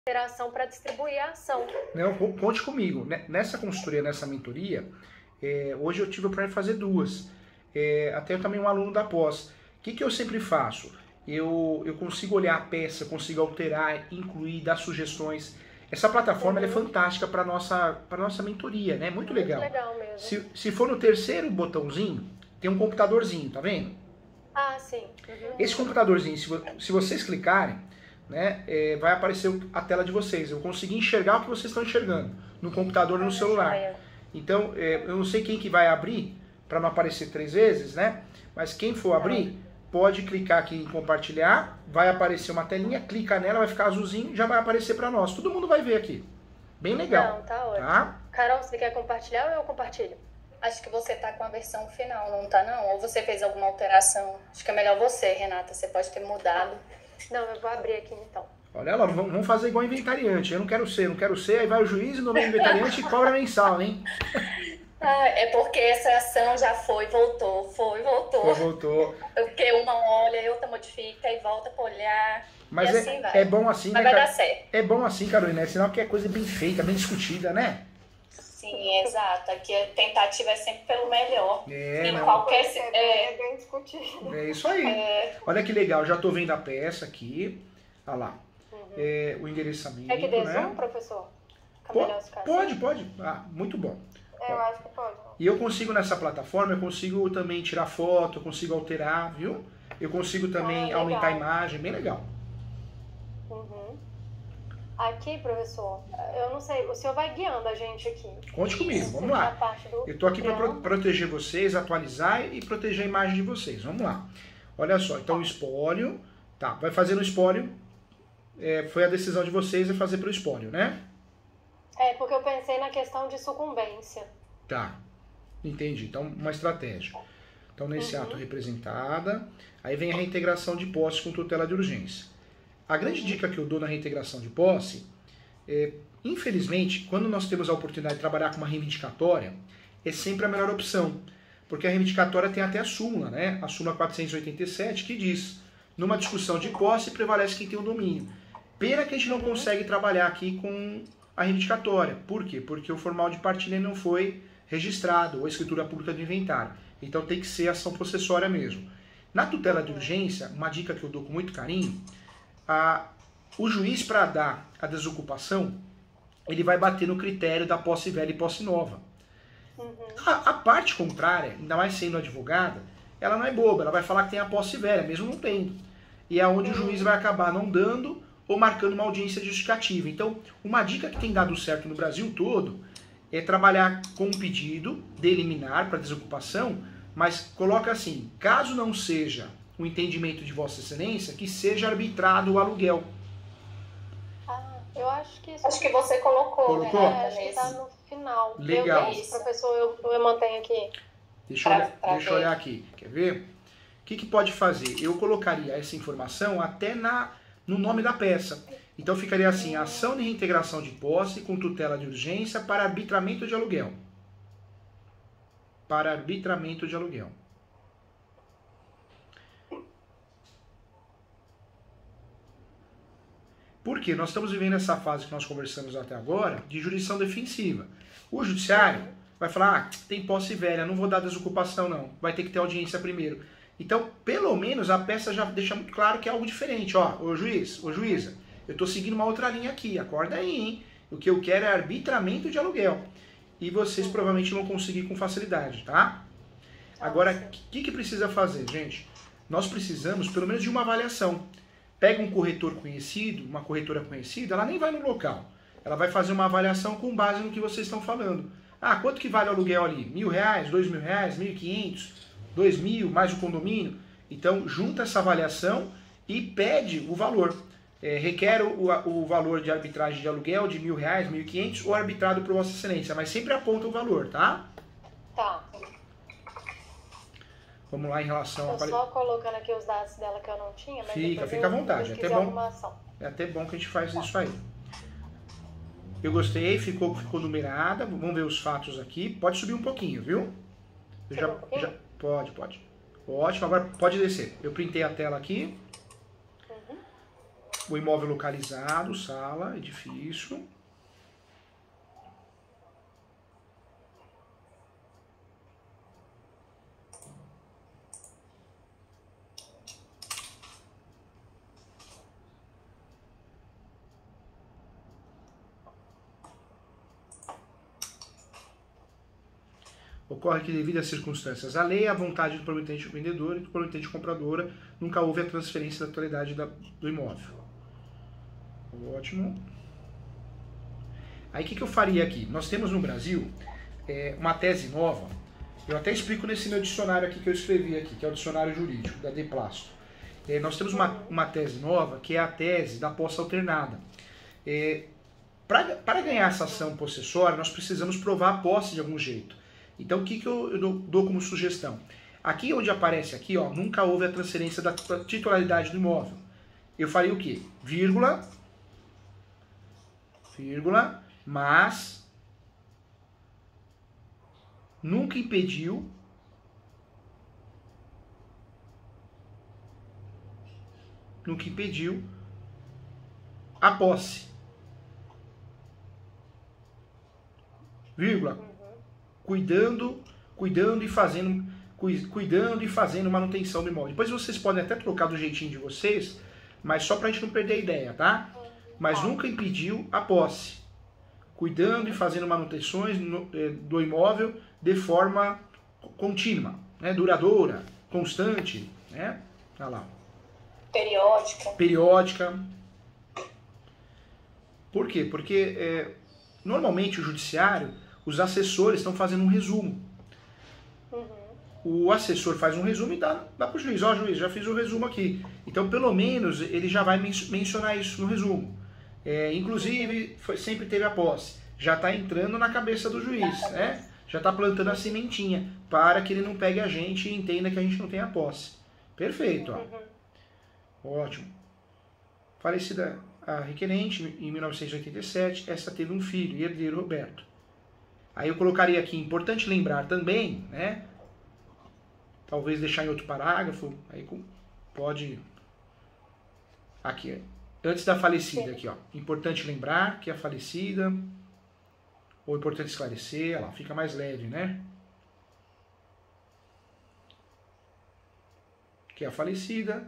interação para distribuir a ação. Não, conte comigo. Nessa consultoria, nessa mentoria, hoje eu tive para fazer duas. Até também um aluno da pós. O que eu sempre faço? Eu consigo olhar a peça, consigo alterar, incluir, dar sugestões. Essa plataforma ela é fantástica para nossa mentoria, né? Muito legal. Muito legal mesmo. Se for no terceiro botãozinho, tem um computadorzinho, tá vendo? Ah, sim. Esse computadorzinho, se vocês clicarem, né, vai aparecer a tela de vocês. Eu consegui enxergar o que vocês estão enxergando no computador e no celular. Então, eu não sei quem que vai abrir, para não aparecer 3 vezes, né? Mas quem for abrir, pode clicar aqui em compartilhar, vai aparecer uma telinha, clica nela, vai ficar azulzinho, já vai aparecer para nós. Todo mundo vai ver aqui. Bem legal. Não, tá ótimo. Tá? Carol, você quer compartilhar ou eu compartilho? Acho que você tá com a versão final, não tá não? Ou você fez alguma alteração? Acho que é melhor você, Renata, você pode ter mudado. Não, eu vou abrir aqui então. Olha lá, vamos fazer igual inventariante. Eu não quero ser, aí vai o juiz e nomeia inventariante e cobra mensal, hein? É porque essa ação já voltou. Voltou. Porque uma olha, outra modifica e volta pra olhar. Mas e assim vai. É bom assim, mas né? Vai dar certo. É bom assim, Carolina, é sinal que é coisa bem feita, bem discutida, né? Sim, exato. Aqui a tentativa é sempre pelo melhor. Em não. qualquer... É bem discutido. É isso aí. Olha que legal, já tô vendo a peça aqui. Olha lá. O endereçamento, É que dê né? zoom, professor? Pode. Ah, muito bom. Eu acho que pode. E eu consigo nessa plataforma, eu consigo também tirar foto, eu consigo alterar, viu? Eu consigo também aumentar a imagem, bem legal. Aqui, professor, eu não sei, o senhor vai guiando a gente aqui. Conte comigo, vamos lá. Eu tô aqui para proteger vocês, atualizar e proteger a imagem de vocês. Vamos lá. Olha só, então o espólio, tá, vai fazer no espólio, foi a decisão de vocês de fazer pelo espólio, né? Porque eu pensei na questão de sucumbência. Tá, entendi. Então, uma estratégia. Então, nesse ato representada, aí vem a reintegração de posse com tutela de urgência. A grande dica que eu dou na reintegração de posse infelizmente, quando nós temos a oportunidade de trabalhar com uma reivindicatória, é sempre a melhor opção. Porque a reivindicatória tem até a súmula, né? A súmula 487, que diz: numa discussão de posse, prevalece quem tem o domínio. Pena que a gente não consegue trabalhar aqui com a reivindicatória. Por quê? Porque o formal de partilha não foi registrado, ou a escritura pública do inventário. Então tem que ser ação possessória mesmo. Na tutela de urgência, uma dica que eu dou com muito carinho, o juiz, para dar a desocupação, ele vai bater no critério da posse velha e posse nova. A parte contrária, ainda mais sendo advogada, ela não é boba, ela vai falar que tem a posse velha, mesmo não tendo. E é onde o juiz vai acabar não dando ou marcando uma audiência justificativa. Então, uma dica que tem dado certo no Brasil todo é trabalhar com um pedido de liminar para desocupação, mas coloca assim: caso não seja o entendimento de Vossa Excelência, que seja arbitrado o aluguel. Eu acho que isso... Acho que você colocou. Acho que tá no final. Legal. Professor, eu mantenho aqui. Deixa eu olhar aqui. Quer ver? O que pode fazer? Eu colocaria essa informação até no nome da peça. Então ficaria assim: ação de reintegração de posse com tutela de urgência para arbitramento de aluguel. Para arbitramento de aluguel. Porque nós estamos vivendo essa fase que nós conversamos até agora de jurisdição defensiva. O judiciário vai falar: tem posse velha, não vou dar desocupação não, vai ter que ter audiência primeiro. Então, pelo menos a peça já deixa muito claro que é algo diferente. Ó, ô juiz, ô juíza, eu estou seguindo uma outra linha aqui, acorda aí, hein? O que eu quero é arbitramento de aluguel. E vocês provavelmente vão conseguir com facilidade, tá? Agora, o que precisa fazer, gente? Nós precisamos pelo menos de uma avaliação. Pega um corretor conhecido, uma corretora conhecida, ela nem vai no local. Ela vai fazer uma avaliação com base no que vocês estão falando. Quanto que vale o aluguel ali? R$1.000, R$2.000, R$1.500, R$2.000, mais o condomínio? Então, junta essa avaliação e pede o valor. Requer o valor de arbitragem de aluguel de R$1.000, R$1.500 ou arbitrado por Vossa Excelência, mas sempre aponta o valor, tá? Tá. Vamos lá em relação a... só colocando aqui os dados dela que eu não tinha, mas fica à vontade. É até bom que a gente faz isso aí. Eu gostei, ficou numerada. Vamos ver os fatos aqui. Pode subir um pouquinho, viu? Pode. Ótimo, agora pode descer. Eu printei a tela aqui. O imóvel localizado, sala, edifício. Ocorre que, devido às circunstâncias da lei, a vontade do promitente vendedor e do promitente compradora, nunca houve a transferência da totalidade do imóvel. Ótimo. Aí o que eu faria aqui? Nós temos no Brasil uma tese nova. Eu até explico nesse meu dicionário aqui que eu escrevi aqui, que é o dicionário jurídico, da Deplasto. Nós temos uma tese nova, que é a tese da posse alternada. Para ganhar essa ação possessória, nós precisamos provar a posse de algum jeito. Então, o que eu dou como sugestão? Aqui onde aparece aqui, ó, nunca houve a transferência da titularidade do imóvel. Eu faria o quê? Vírgula, mas nunca impediu a posse. Vírgula. Cuidando e fazendo manutenção do imóvel. Depois vocês podem até trocar do jeitinho de vocês, mas só para a gente não perder a ideia, tá? Mas nunca impediu a posse. Cuidando e fazendo manutenções do imóvel de forma contínua, né? Duradoura, constante, né? Olha lá. Periódica. Por quê? Porque normalmente o judiciário, os assessores estão fazendo um resumo. O assessor faz um resumo e dá para o juiz. Ó, juiz, já fiz o resumo aqui. Então, pelo menos, ele já vai mencionar isso no resumo. Inclusive, sempre teve a posse. Já está entrando na cabeça do juiz, né? Já está plantando a sementinha, para que ele não pegue a gente e entenda que a gente não tem a posse. Perfeito, ó. Ótimo. Falecida a requerente em 1987, esta teve um filho, herdeiro Roberto. Aí eu colocaria aqui, importante lembrar também, né? Talvez deixar em outro parágrafo, aí pode... Aqui, antes da falecida, aqui, ó. Importante lembrar que a falecida, ou importante esclarecer, olha lá, fica mais leve, né? Que a falecida,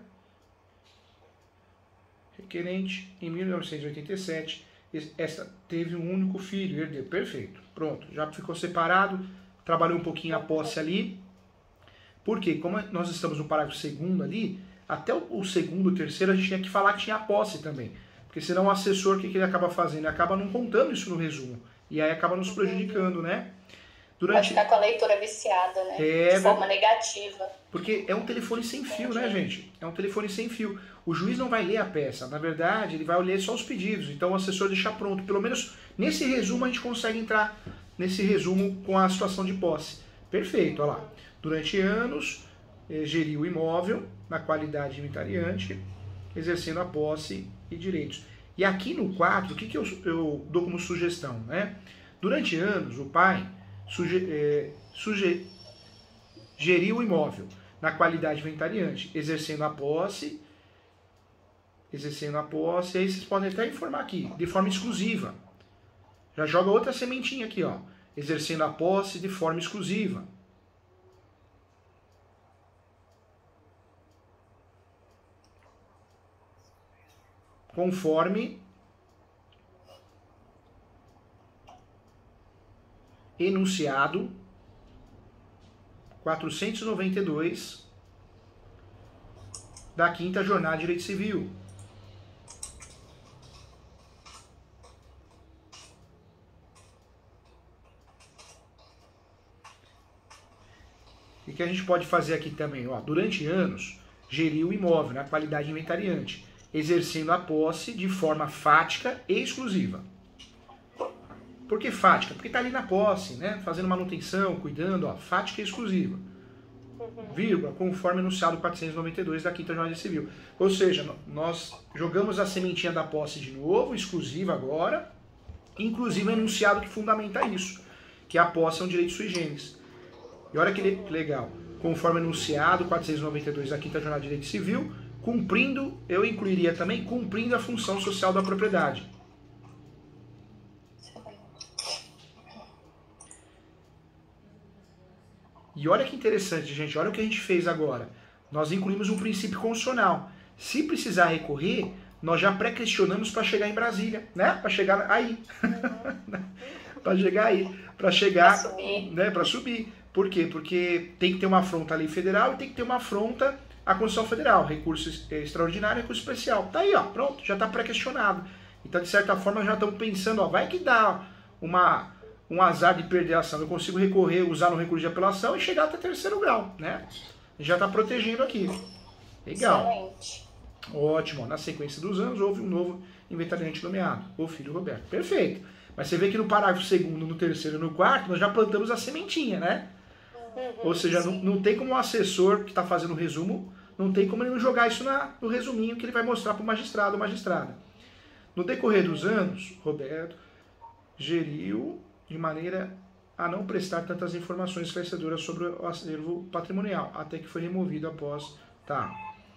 requerente, em 1987, esta teve um único filho, herdeiro. Perfeito, pronto, já ficou separado, trabalhou um pouquinho a posse ali. Por quê? Como nós estamos no parágrafo 2º ali, até o 2º, o 3º, a gente tinha que falar que tinha a posse também. Porque senão o assessor, o que ele acaba fazendo? Ele acaba não contando isso no resumo. E aí acaba nos prejudicando, né? Pode ficar com a leitura viciada, né? De forma negativa. Porque é um telefone sem fio, né, gente? É um telefone sem fio. O juiz não vai ler a peça. Na verdade, ele vai ler só os pedidos. Então o assessor deixa pronto. Pelo menos nesse resumo a gente consegue entrar nesse resumo com a situação de posse. Perfeito, olha lá. Durante anos, geriu o imóvel na qualidade de inventariante, exercendo a posse e direitos. E aqui no 4, o que eu dou como sugestão, né? Durante anos, o pai geriu o imóvel na qualidade de inventariante, exercendo a posse, aí vocês podem até informar aqui, de forma exclusiva. Já joga outra sementinha aqui, ó. Exercendo a posse de forma exclusiva. Conforme enunciado 492 da 5ª Jornada de Direito Civil. E que a gente pode fazer aqui também, ó, durante anos, geriu o imóvel na qualidade de inventariante, exercendo a posse de forma fática e exclusiva. Por que fática? Porque está ali na posse, né? Fazendo manutenção, cuidando, ó, fática e exclusiva. Vírgula, conforme enunciado 492 da 5ª Jornada Civil. Ou seja, nós jogamos a sementinha da posse de novo, exclusiva agora, inclusive o enunciado que fundamenta isso, que a posse é um direito sui generis. E olha que legal, conforme enunciado 492 da 5ª Jornada de Direito Civil, Cumprindo, eu incluiria também cumprindo a função social da propriedade. E olha que interessante, gente, olha o que a gente fez agora. Nós incluímos um princípio constitucional. Se precisar recorrer, nós já pré-questionamos para chegar em Brasília, né? Para chegar aí. Para chegar aí. Para chegar, Pra subir. né? Para subir. Por quê? Porque tem que ter uma afronta à lei federal e tem que ter uma afronta à Constituição Federal. Recurso extraordinário e recurso especial. Tá aí, ó, pronto, já está pré-questionado. Então, de certa forma, já estamos pensando, ó, vai que dá um azar de perder a ação. Eu consigo recorrer, usar no recurso de apelação e chegar até terceiro grau, né? Já está protegendo aqui. Legal. Excelente. Ótimo. Na sequência dos anos, houve um novo inventariante nomeado, o filho Roberto. Perfeito. Mas você vê que no parágrafo 2º, no 3º e no 4º, nós já plantamos a sementinha, né? Ou seja, não tem como o assessor que está fazendo o resumo, não tem como ele não jogar isso no resuminho que ele vai mostrar para o magistrado ou magistrada. No decorrer dos anos, Roberto geriu de maneira a não prestar tantas informações esclarecedoras sobre o acervo patrimonial, até que foi removido após... Tá.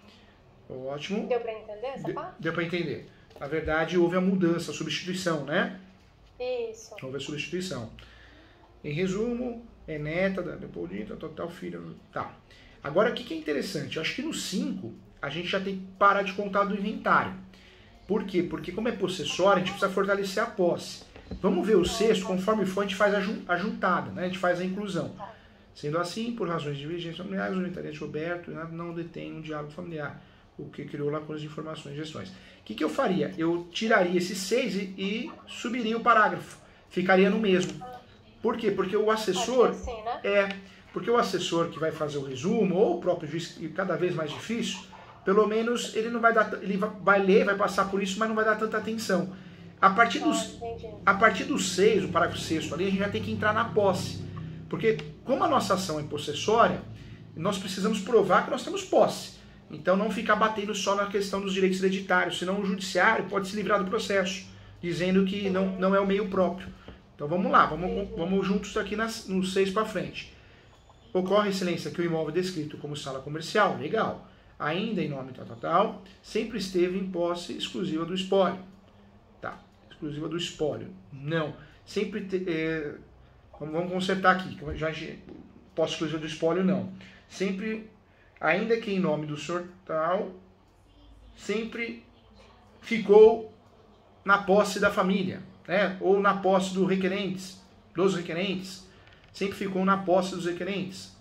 Ótimo. Deu pra entender essa parte? Deu para entender. Na verdade, houve a mudança, a substituição, né? Isso. Houve a substituição. Em resumo, é neta da Leopoldina, total filho... Tá. Agora, o que é interessante? Eu acho que no 5, a gente já tem que parar de contar do inventário. Por quê? Porque como é possessório, a gente precisa fortalecer a posse. Vamos ver o 6º, conforme for, a gente faz a juntada, né? A gente faz a inclusão. Sendo assim, por razões de divergência familiares, o inventariante Roberto não detém um diálogo familiar, o que criou lacunas de informações e gestões. O que eu faria? Eu tiraria esse 6 e subiria o parágrafo. Ficaria no mesmo. Por quê? Porque o assessor... Acho que assim, né? Porque o assessor que vai fazer o resumo, ou o próprio juiz, cada vez mais difícil, pelo menos ele não vai dar... Ele vai ler, vai passar por isso, mas não vai dar tanta atenção. A partir do 6, o parágrafo 6º ali, a gente já tem que entrar na posse. Porque, como a nossa ação é possessória, nós precisamos provar que nós temos posse. Então, não ficar batendo só na questão dos direitos hereditários, senão o judiciário pode se livrar do processo, dizendo que não é o meio próprio. Então, vamos lá, vamos juntos aqui no 6 para frente. Ocorre, excelência, que o imóvel descrito como sala comercial, legal, ainda em nome tal, sempre esteve em posse exclusiva do espólio. Tá, exclusiva do espólio. Não, sempre... Vamos consertar aqui, já posse exclusiva do espólio, não. Sempre, ainda que em nome do senhor tal, sempre ficou na posse da família, né? Ou na posse dos requerentes, sempre ficou na posse dos requerentes.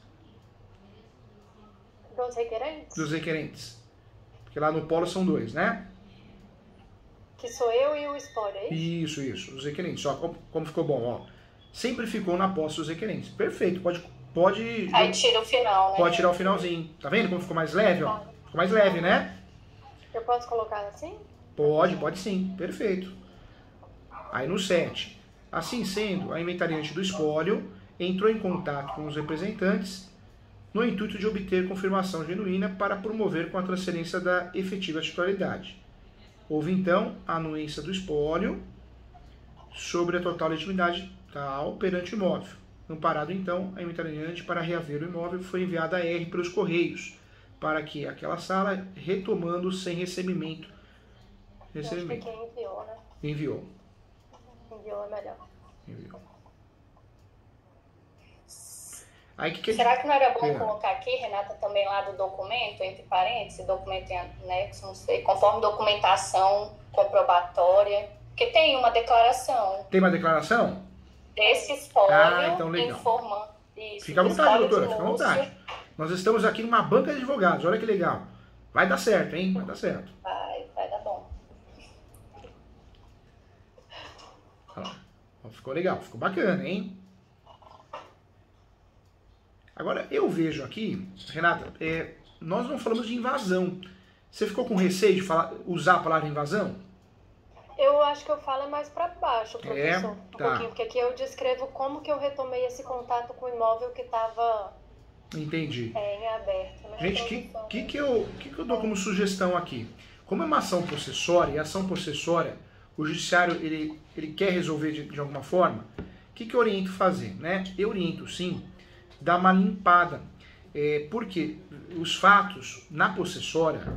Dos requerentes? Dos requerentes. Porque lá no polo são 2, né? Que sou eu e o espólio, é isso? Isso, os requerentes. Ó, como ficou bom, ó. Sempre ficou na posse dos requerentes. Perfeito, pode... Aí tira o final, né? Pode tirar o finalzinho. Tá vendo como ficou mais leve, ó? Ficou mais leve, né? Eu posso colocar assim? Pode sim. Perfeito. Aí no 7. Assim sendo, a inventariante do espólio entrou em contato com os representantes no intuito de obter confirmação genuína para promover com a transferência da efetiva titularidade. Houve então a anuência do espólio sobre a total legitimidade tal perante o imóvel. Amparado então, a inventariante para reaver o imóvel foi enviada a R pelos Correios, para que aquela sala, retomando sem recebimento. Eu acho que quem enviou, né? Enviou. Enviou é melhor. Enviou. Aí, Será que não era bom colocar aqui, Renata, também lá do documento, entre parênteses, documento em anexo, não sei, conforme documentação comprobatória, porque tem uma declaração. Tem uma declaração? Desse espólio, então legal. informando isso. Fica à vontade, doutora, fica à vontade. Nós estamos aqui numa banca de advogados, olha que legal. Vai dar certo, hein? Vai dar certo. Vai dar bom. Olha lá. Ficou legal, ficou bacana, hein? Agora, eu vejo aqui, Renata, nós não falamos de invasão. Você ficou com receio de usar a palavra invasão? Eu acho que eu falo mais para baixo, professor. Um tá. pouquinho, porque aqui eu descrevo como que eu retomei esse contato com o imóvel que estava Entendi. Em aberto. Né? Gente, o que eu dou como sugestão aqui? Como é uma ação possessória, e a ação possessória, o judiciário ele quer resolver de alguma forma, o que eu oriento fazer? Né? Eu oriento, sim, dar uma limpada. Porque os fatos, na possessória,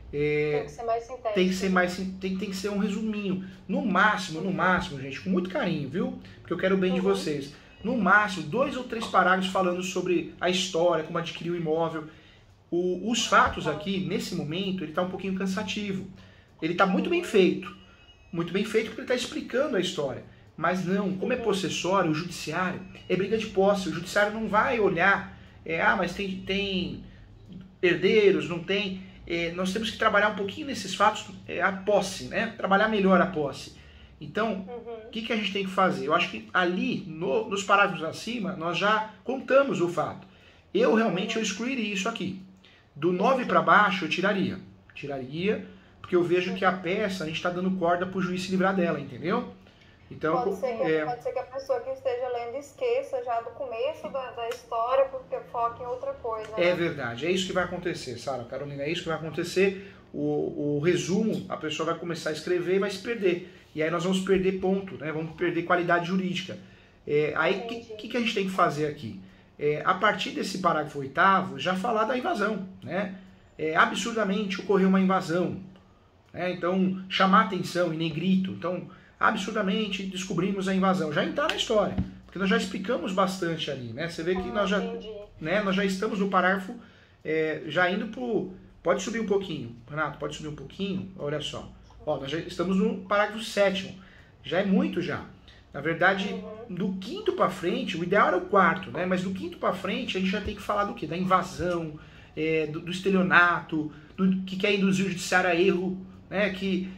Tem que ser mais sintético. Tem que ser um resuminho. No máximo, gente, com muito carinho, viu? Porque eu quero o bem de vocês. No máximo, 2 ou 3 parágrafos falando sobre a história, como adquirir o imóvel. Os fatos aqui, nesse momento, ele está um pouquinho cansativo. Ele está muito bem feito. Muito bem feito porque ele está explicando a história. Mas não, como é possessório, o judiciário é briga de posse. O judiciário não vai olhar, mas tem herdeiros, não tem. Nós temos que trabalhar um pouquinho nesses fatos, a posse, né? Trabalhar melhor a posse. Então, o que a gente tem que fazer? Eu acho que ali, nos parágrafos acima, nós já contamos o fato. Eu excluiria isso aqui. Do 9 para baixo, eu tiraria. Porque eu vejo que a peça, a gente está dando corda para o juiz se livrar dela, entendeu? Então, pode ser que a pessoa que esteja lendo esqueça já do começo da história, porque foca em outra coisa. É verdade, é isso que vai acontecer, Sara, Carolina, é isso que vai acontecer. O resumo, a pessoa vai começar a escrever e vai se perder. E aí nós vamos perder ponto, né? Vamos perder qualidade jurídica. Aí, o que a gente tem que fazer aqui? A partir desse parágrafo 8º, já falar da invasão, né? Absurdamente ocorreu uma invasão. Então, chamar atenção em negrito. Então, absurdamente descobrimos a invasão. Já entrar na história, porque nós já explicamos bastante ali, né? Você vê que nós já estamos no parágrafo, já indo pro... Pode subir um pouquinho, Renato, pode subir um pouquinho, olha só. Nós já estamos no parágrafo 7º, já é muito já. Na verdade, do 5º para frente, o ideal era o 4º, né? Mas do 5º para frente a gente já tem que falar do quê? Da invasão, do estelionato, do que quer induzir o judiciário a erro, né? Que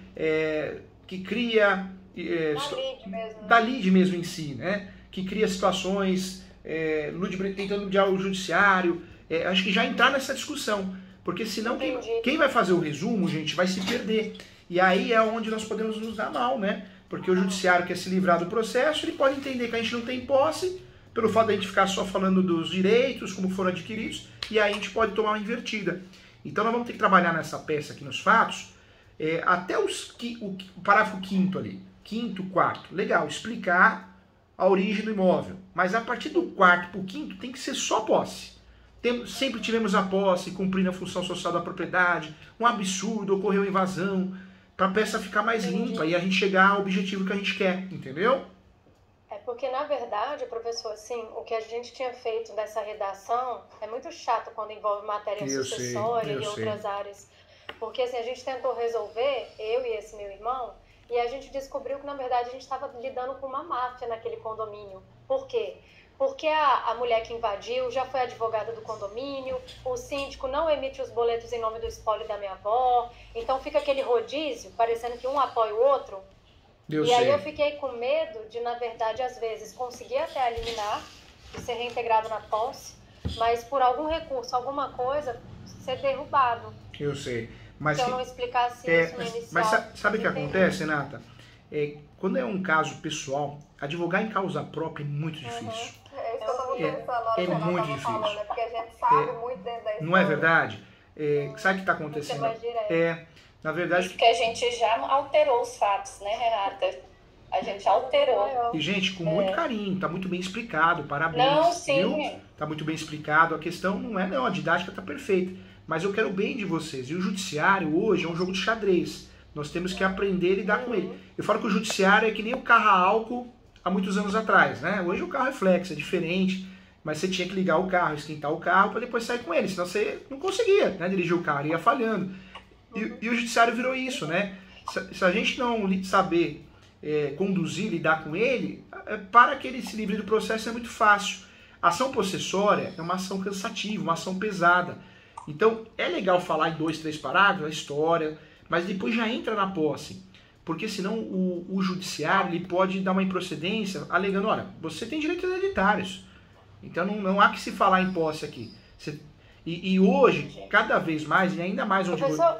cria... da lide mesmo em si, né? Que cria situações tentando ludiar o judiciário. Acho que já entrar nessa discussão, porque senão quem vai fazer o resumo, gente, vai se perder. E aí é onde nós podemos nos dar mal, né? Porque o judiciário quer se livrar do processo, ele pode entender que a gente não tem posse, pelo fato de a gente ficar só falando dos direitos, como foram adquiridos, e aí a gente pode tomar uma invertida. Então nós vamos ter que trabalhar nessa peça aqui nos fatos, até o parágrafo 5º ali. 5º, 4º, legal, explicar a origem do imóvel. Mas a partir do 4º para o 5º tem que ser só posse. Sempre tivemos a posse, cumprindo a função social da propriedade, um absurdo, ocorreu invasão, para a peça ficar mais limpa e a gente chegar ao objetivo que a gente quer, entendeu? Porque, na verdade, professor, assim, o que a gente tinha feito dessa redação é muito chato quando envolve matéria sucessória e outras áreas. Porque, assim, a gente tentou resolver, eu e esse meu irmão, e a gente descobriu que, na verdade, a gente estava lidando com uma máfia naquele condomínio. Por quê? Porque a mulher que invadiu já foi advogada do condomínio, o síndico não emite os boletos em nome do espólio da minha avó, então fica aquele rodízio, parecendo que um apoia o outro. Aí eu fiquei com medo de, na verdade, às vezes, conseguir até eliminar, de ser reintegrado na posse, mas por algum recurso, alguma coisa, ser derrubado. Eu sei. Mas se eu não explicasse isso no inicial. Mas sabe o que acontece, Renata? Quando é um caso pessoal, advogar em causa própria é muito difícil. É isso que eu estava pensando. É muito difícil. Né? Porque a gente sabe muito dentro da história. Não é verdade? Sabe o que está acontecendo? Na verdade... Porque a gente já alterou os fatos, né, Renata? A gente alterou. E, gente, com muito carinho, tá muito bem explicado, parabéns. Não, sim. Viu? Tá muito bem explicado, a questão não é, a didática tá perfeita. Mas eu quero o bem de vocês. E o judiciário hoje é um jogo de xadrez. Nós temos que aprender a lidar com ele. Eu falo que o judiciário é que nem o carro a álcool há muitos anos atrás, né? Hoje o carro é flex, é diferente, mas você tinha que ligar o carro, esquentar o carro para depois sair com ele, senão você não conseguia, né, dirigir o carro, ia falhando. E o judiciário virou isso, né? Se a gente não saber conduzir, lidar com ele, para que ele se livre do processo é muito fácil. A ação possessória é uma ação cansativa, uma ação pesada. Então, é legal falar em 2, 3 parágrafos, a história, mas depois já entra na posse. Porque senão o judiciário ele pode dar uma improcedência alegando, olha, você tem direitos hereditários. Então não há que se falar em posse aqui. E hoje, cada vez mais, e ainda mais onde... Professor,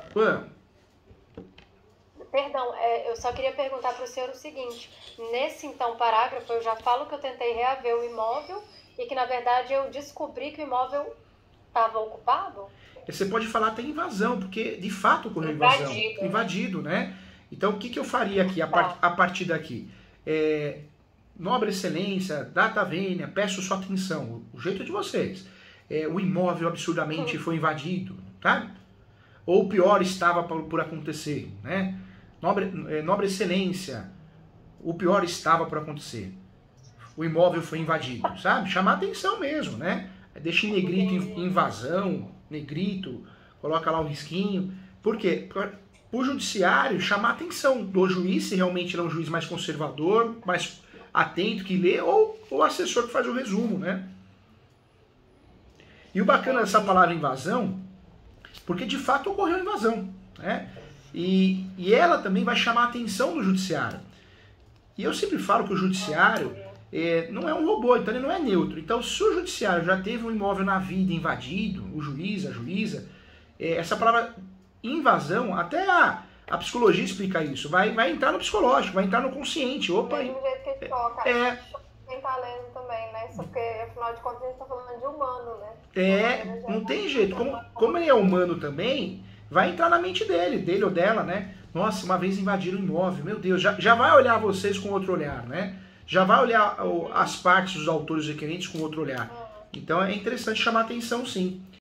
perdão, eu só queria perguntar para o senhor o seguinte. Nesse, então, parágrafo, eu já falo que eu tentei reaver o imóvel e que, na verdade, eu descobri que o imóvel estava ocupado? Você pode falar até invasão, porque, de fato, ocorreu invasão. Invadido, né? Então, o que eu faria aqui, a partir daqui? Nobre Excelência, data vênia, peço sua atenção. O jeito de vocês. O imóvel absurdamente foi invadido, tá? ou o pior estava por acontecer, né? Nobre excelência, o pior estava por acontecer. O imóvel foi invadido, sabe? Chamar atenção mesmo, né? Deixa em negrito invasão, negrito, coloca lá um risquinho. Por quê? O judiciário chamar a atenção do juiz, se realmente ele é um juiz mais conservador, mais atento, que lê, ou o assessor que faz o resumo, né? E o bacana dessa palavra invasão, porque de fato ocorreu invasão, né? E ela também vai chamar a atenção do judiciário. E eu sempre falo que o judiciário não é um robô, então ele não é neutro. Então, se o judiciário já teve um imóvel na vida invadido, o juiz, a juíza, essa palavra invasão, até a psicologia explica isso, vai entrar no psicológico, vai entrar no consciente. Opa, do mesmo jeito que a gente coloca quem tá lendo também, né? Só porque, afinal de contas, a gente tá falando de humano, né? Não tem jeito. Como ele é humano também, vai entrar na mente dele ou dela, né? Nossa, uma vez invadiram o imóvel, meu Deus, já vai olhar vocês com outro olhar, né? Já vai olhar as partes dos autores requerentes com outro olhar. Então é interessante chamar atenção, sim.